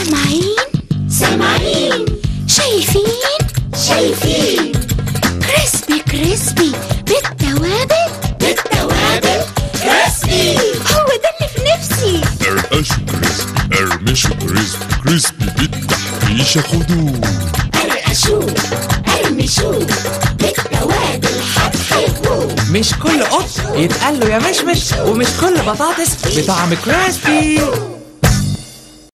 سامعين سامعين شايفين شايفين كريسبي كريسبي بالتوابل كريسبي هو ده اللي في نفسي. قرقشوا كريسبي قرمشوا كريسبي كريسبي بالتحريشة خدوه قرقشوه قرمشوه بالتوابل هتحبوه. مش كل قط يتقال له يا مشمش، ومش كل بطاطس بطعم كريسبي.